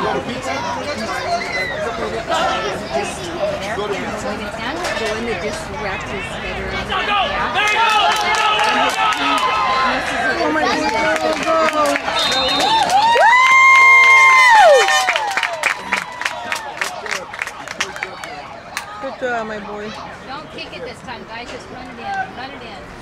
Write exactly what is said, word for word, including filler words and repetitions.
The one that just wrapped his head around. There you go! Oh my God. Good job, my boy. Don't kick it this time, guys. Just run it in. Run it in.